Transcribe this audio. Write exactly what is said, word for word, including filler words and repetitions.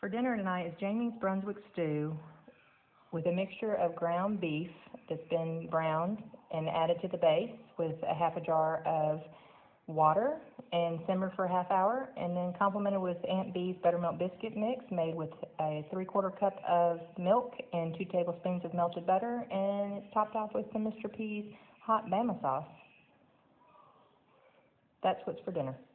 For dinner tonight is Jamie's Brunswick stew with a mixture of ground beef that's been browned and added to the base with a half a jar of water and simmered for a half hour, and then complemented with Aunt Beez buttermilk biscuit mix made with a three-quarter cup of milk and two tablespoons of melted butter, and it's topped off with some Mister P's hot Bama sauce. That's what's for dinner.